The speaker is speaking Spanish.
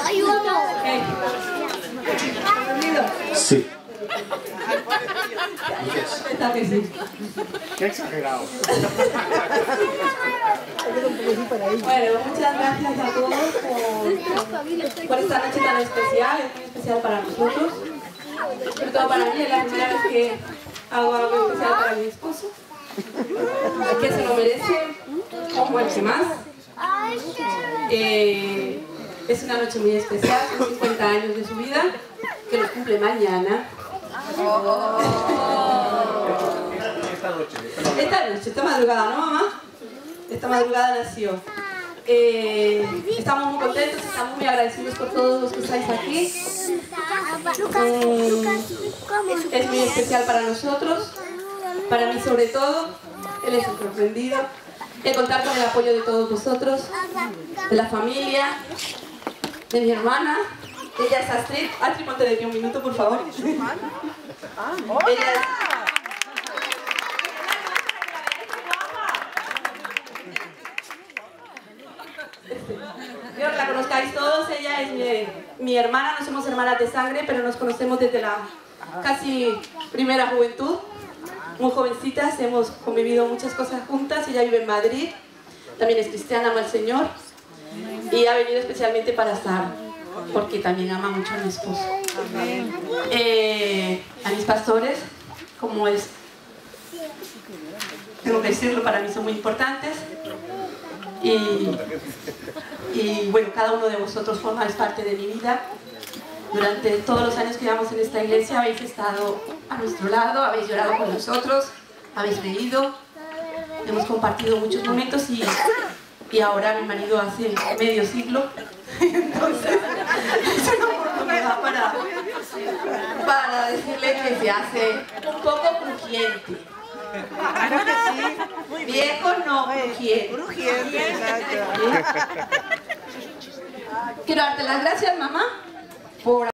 Sí. Qué exagerado. Bueno, muchas gracias a todos por esta noche tan especial. Es muy especial para nosotros, sobre todo para mí. Es la primera vez que hago algo especial para mi esposo, que se lo merece como el que más. Es una noche muy especial, son 50 años de su vida, que los cumple mañana. Esta madrugada, ¿no, mamá? Esta madrugada nació. Estamos muy contentos, estamos muy agradecidos por todos los que estáis aquí. Es muy especial para nosotros, para mí sobre todo. Él es el sorprendido. De contar con el apoyo de todos vosotros, de la familia, de mi hermana. Ella es Astrid. Astrid, ponte de pie un minuto, por favor. Ella es... Quiero que la conozcáis todos. Ella es mi hermana. No somos hermanas de sangre, pero nos conocemos desde la casi primera juventud. Muy jovencitas, hemos convivido muchas cosas juntas. Ella vive en Madrid, también es cristiana, ama al Señor y ha venido especialmente para estar, porque también ama mucho a mi esposo. A mis pastores, como es, tengo que decirlo, para mí son muy importantes. Y bueno, cada uno de vosotros formáis parte de mi vida. Durante todos los años que llevamos en esta iglesia habéis estado a nuestro lado, habéis llorado con nosotros, habéis reído, hemos compartido muchos momentos y ahora mi marido hace medio siglo, entonces es una oportunidad para decirle que se hace un poco crujiente. Claro que sí. Viejo no, crujiente. Crujiente, exacto. Quiero darte las gracias, mamá, por